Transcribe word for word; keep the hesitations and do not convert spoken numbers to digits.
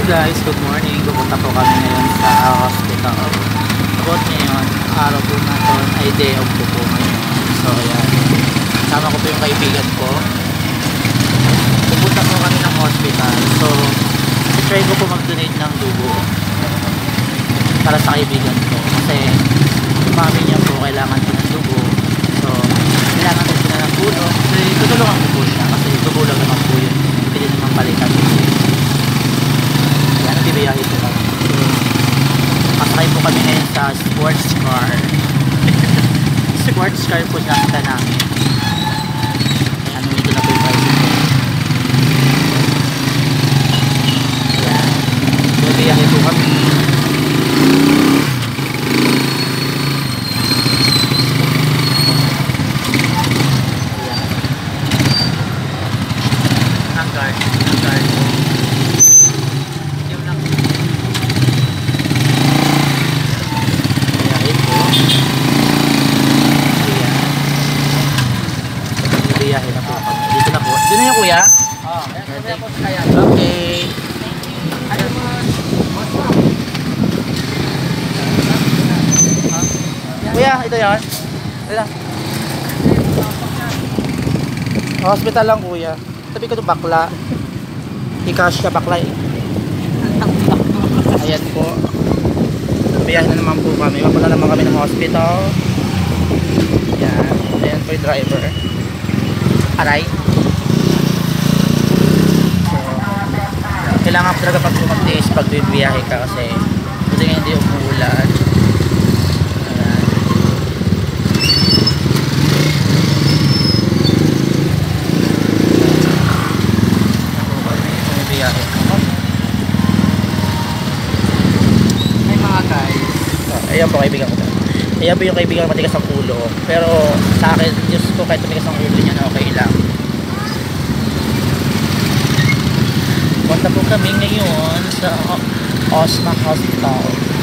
guys, good morning. Pupunta po kami ngayon sa hospital. About ngayon, araw po na to ay day off po po ngayon. So ayan, kasama ko po yung kaibigan ko. Pupunta po kami ng hospital. So try ko po mag-donate ng dugo para sa kaibigan ko. Kasi yung mami niya po kailangan po ng dugo. So kailangan po sila ng tulong. So tutulungan ko po siya kasi dugo lang naman po yun. Hindi naman balikan po. Bibiyahin po kami. Pasakay po kami ngayon sa sports car. Sports car po nakita namin. Ayan, dito na po yung bicycle. Ayan. Bibiyahin po kami. Ayan. Ang guard. Ang guard po. Biyahe na po kami. Dito na po. Dito na yung kuya? Oo. Okay. Kuya, ito yan. Ito lang. Hospital lang kuya. Sabi ko ito bakla. I-cash ka bakla eh. Ayan po. Biyahe na naman po kami. Mapunta naman kami ng hospital. Ayan. Ayan po yung driver. Aray. So, kailangan po talaga pag mag-tiis pag bibiyahe ka kasi buti nga hindi umuulan. Ayan. Bibiyahe. May mga guys. Oh, ayan po kaibigan ko. Ayan po yung kaibigan matigas ang ulo. Pero sa akin, Diyos ko kahit matigas ang ulo niya na okay lang. Punta po kami ngayon sa Osma Hospital.